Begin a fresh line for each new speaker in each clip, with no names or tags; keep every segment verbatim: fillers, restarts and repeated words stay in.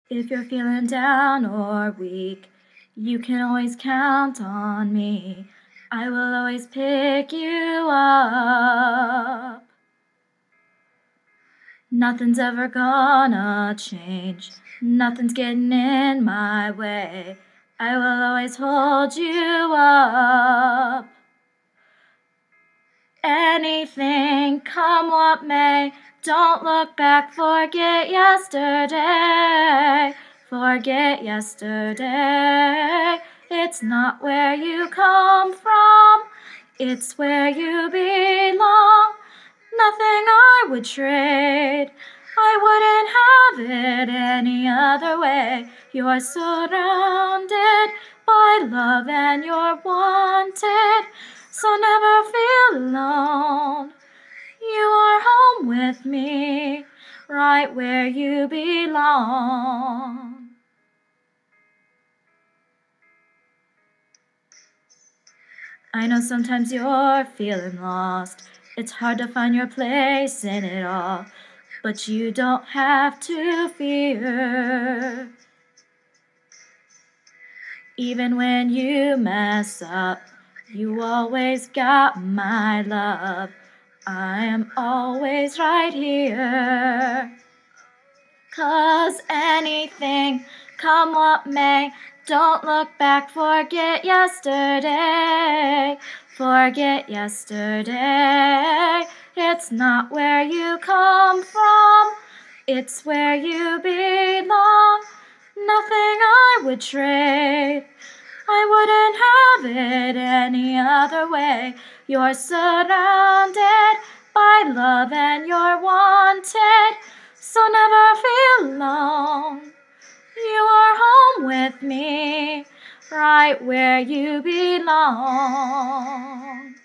If you're feeling down or weak, you can always count on me. I will always pick you up. Nothing's ever gonna change. Nothing's getting in my way. I will always hold you up. Anything, come what may, don't look back, forget yesterday. Forget yesterday. It's not where you come from, it's where you belong. Nothing I would trade, I wouldn't have it any other way. You're surrounded by love and you're wanted, so never feel alone. You are home with me, right where you belong. I know sometimes you're feeling lost. It's hard to find your place in it all, but you don't have to fear. Even when you mess up, you always got my love. I am always right here. 'Cause anything, come what may, don't look back, forget yesterday. Forget yesterday. It's not where you come from, it's where you belong. Nothing I would trade, I wouldn't have it any other way. You're surrounded by love and you're wanted, so never feel alone. You are home with me, right where you belong.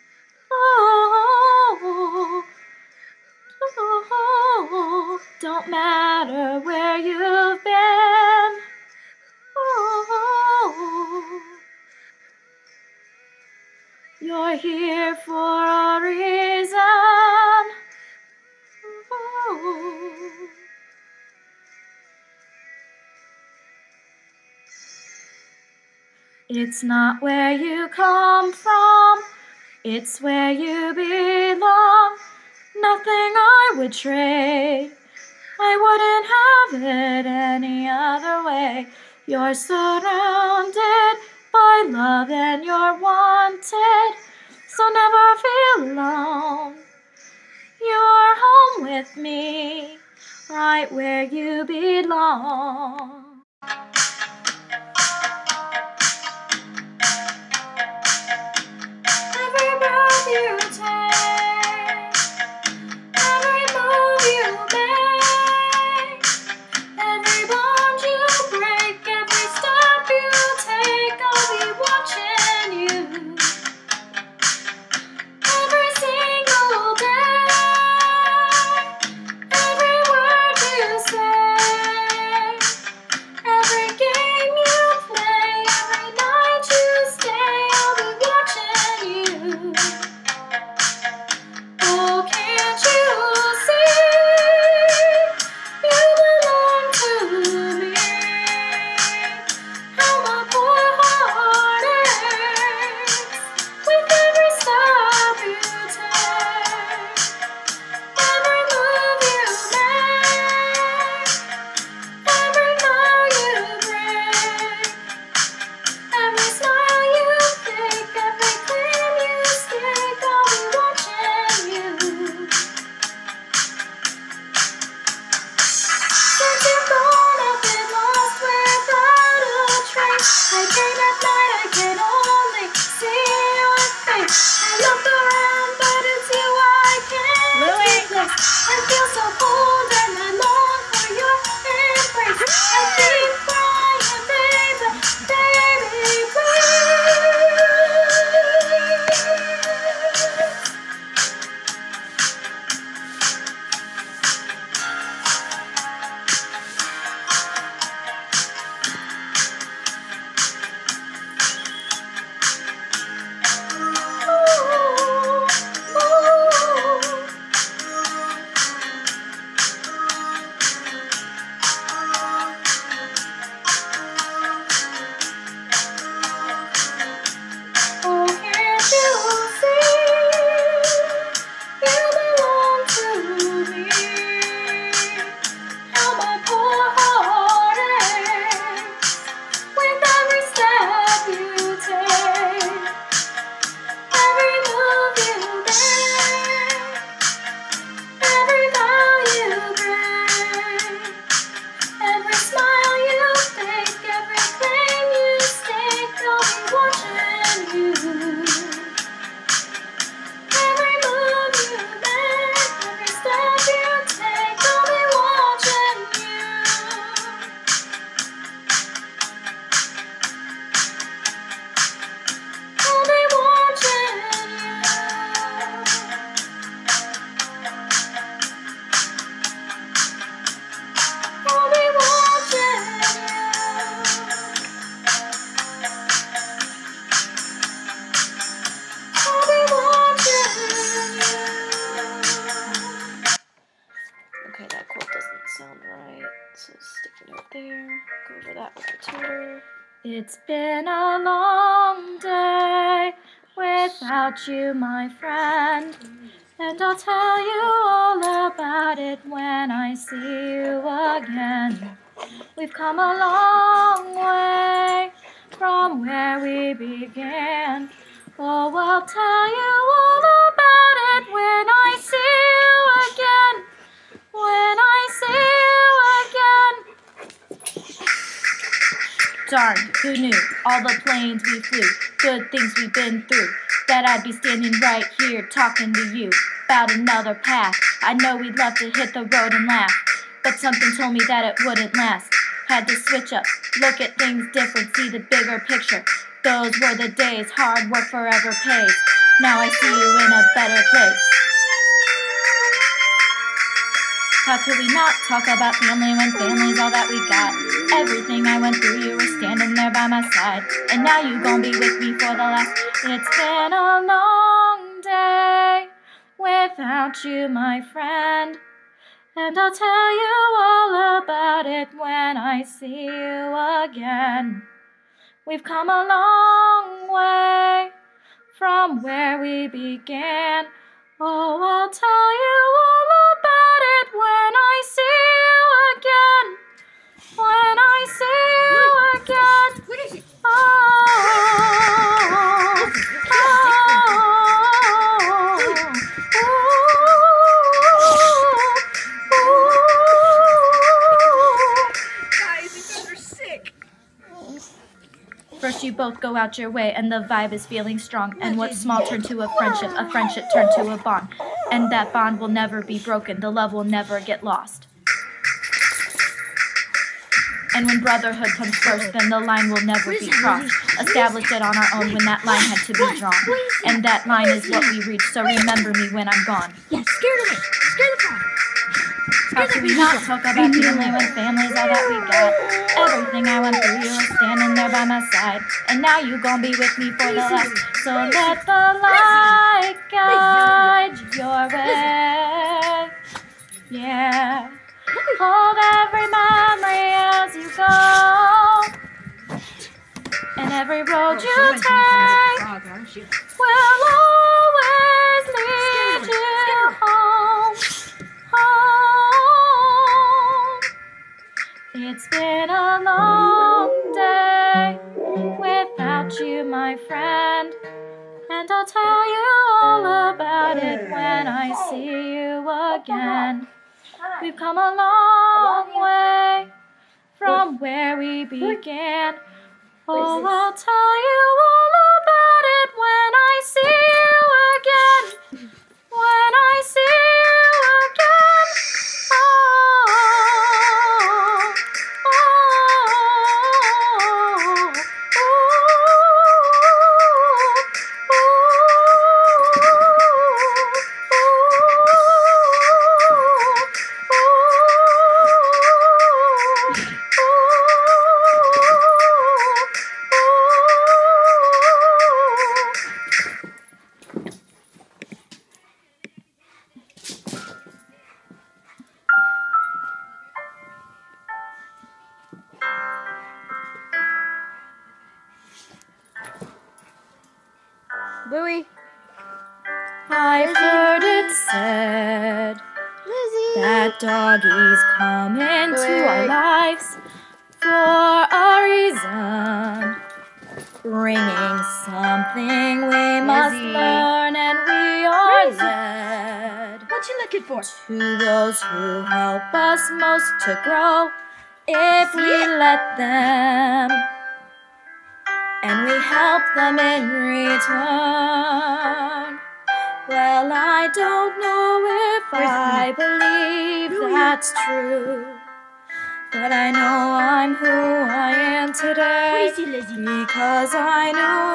Oh, oh, oh, don't matter where you've been. Oh, you're here for a reason. Oh. It's not where you come from, it's where you belong. Nothing I would trade, I wouldn't have it any other way. You're surrounded by love and you're wanted, so never feel alone. You're home with me, right where you belong. Every breath you take, every move you make, every bond you break, every step you take, I'll be watching you. Every single day, every word you say,
note there. Go over that with the tutor.
It's been a long day without you, my friend, and I'll tell you all about it when I see you again. We've come a long way from where we began. Oh, I'll tell you all about it when I see you again. When I see you again. Darn, who knew? All the planes we flew, good things we've been through, that I'd be standing right here talking to you about another path. I know we'd love to hit the road and laugh, but something told me that it wouldn't last. Had to switch up, look at things different, see the bigger picture. Those were the days, hard work forever pays. Now I see you in a better place. How could we not talk about family when family's all that we got? Everything I went through, you were standing there by my side, and now you gon' be with me for the last. It's been a long day without you, my friend, and I'll tell you all about it when I see you again. We've come a long way from where we began. Oh, I'll tell you all about it when I see you again. When I see you again.
What is it?
Oh, oh, oh,
Guys, you guys are sick.
First you both go out your way and the vibe is feeling strong, and what's small turned to a friendship, a friendship turned to a bond, and that bond will never be broken, the love will never get lost. And when brotherhood comes first, then the line will never be crossed. Established it on our own when that line had to be drawn, and that line is what we reach, so remember me when I'm gone.
Yeah, scared of it. Scared of it.
How can we not talk about family when family's all that we got? Everything I went through, you were standing there by my side, and now you gon' be with me for the last. So let the light guide your way. Yeah. Hold every memory as you go, and every road you take will always lead you home. Home. It's been a long day without you, my friend, and I'll tell you all about it when I see you again. We've come a long way from where we began. Oh, I'll tell you all about it when I see you again. When I see you again. Oh, oh, oh,
Louie.
I've heard it said that doggies come into our lives for a reason, bringing something we must
Lizzie.
learn, and we are led
What you looking for?
to those who help us most to grow if we let them, and we help them in return. Well, I don't know if I believe that's true, but I know I'm who I am today
Crazy Lizzie.
because I knew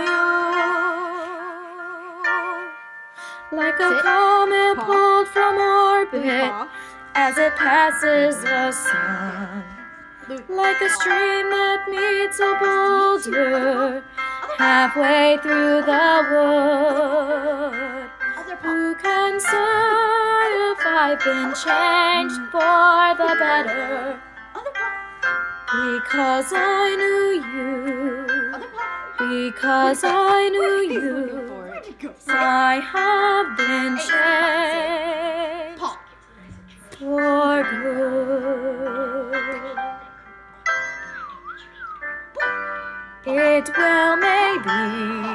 you. Like a
Sit.
comet
Paw.
pulled from orbit
Paw.
as it passes the sun,
Louie.
like a stream that meets a boulder halfway through the wood.
Other paw.
Who can say if I've been changed for the better?
Other paw.
Because I knew you. Because I knew you. I have been changed for good. It well may be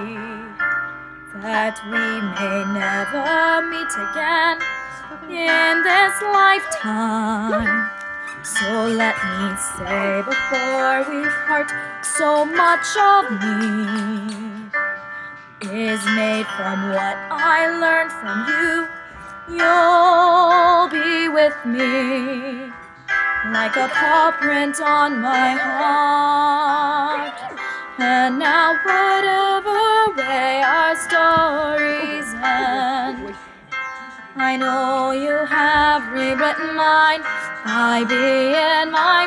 that we may never meet again in this lifetime. So let me say before we part, so much of me is made from what I learned from you. You'll be with me like a paw print on my heart. And now whatever way our stories end, I know you have rewritten mine by being my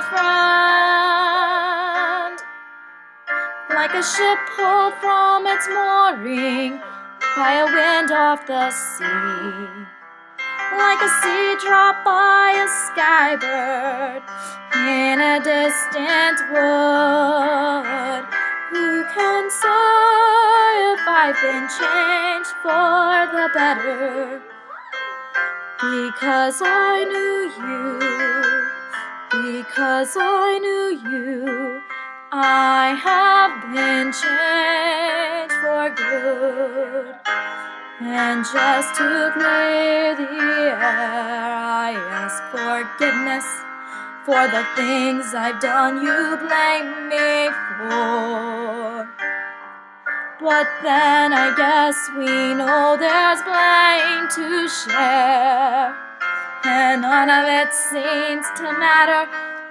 friend. Like a ship pulled from its mooring by a wind off the sea. Like a seed dropped by a skybird in a distant wood. Who can say if I've been changed for the better? Because I knew you, because I knew you, I have been changed for good. And just to clear the air, I ask forgiveness for the things I've done you blame me for. But then I guess we know there's blame to share, and none of it seems to matter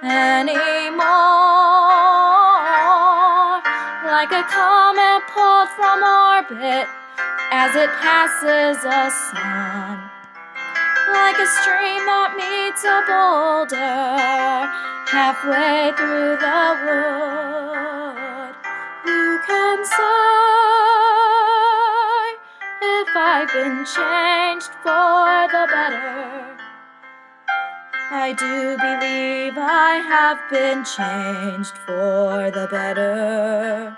anymore. Like a comet pulled from orbit as it passes a sun, like a stream that meets a boulder halfway through the wood. Who can say if I've been changed for the better? I do believe I have been changed for the better.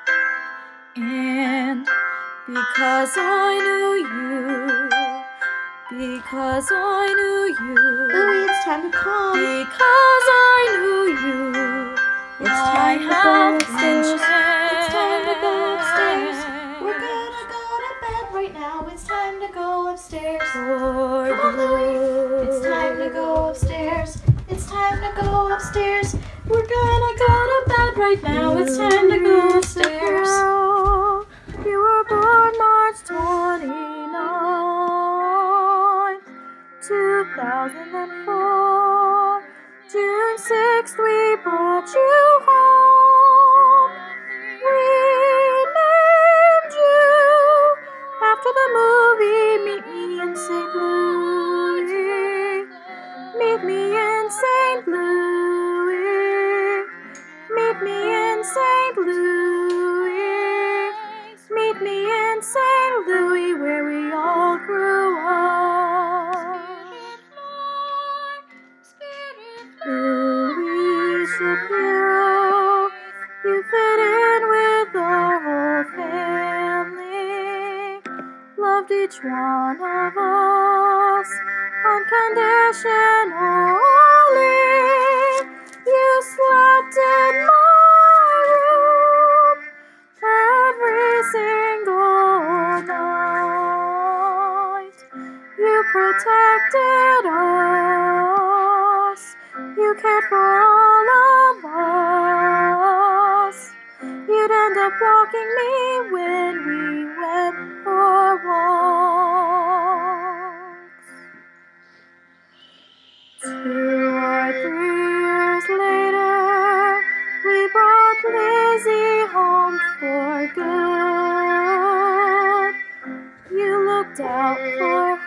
And because I knew you, because I knew you,
Louie, it's time to come.
because I knew you,
It's
I
time to go
have
upstairs.
been
It's time to go upstairs.
changed
We're gonna go to bed right now. It's time to go upstairs.
for
Come on, Louie.
good.
It's time to go upstairs. It's time to go upstairs. We're gonna go to bed right now. It's time to go upstairs.
You were born March twenty-ninth, two thousand four. June sixth, we brought you home. We named you after the movie Meet Me in Saint Louis. Meet me in Saint Louis. Meet me in Saint Louis. Meet me in Saint Louis, where we all grew up. Louie Shapiro, you fit in with our whole family. Loved each one of us unconditionally. You slept in my room every single night. You protected us. You cared for all of us. You'd end up walking me when we went for walks. Two or three years later, we brought Lizzie home for good. You looked out for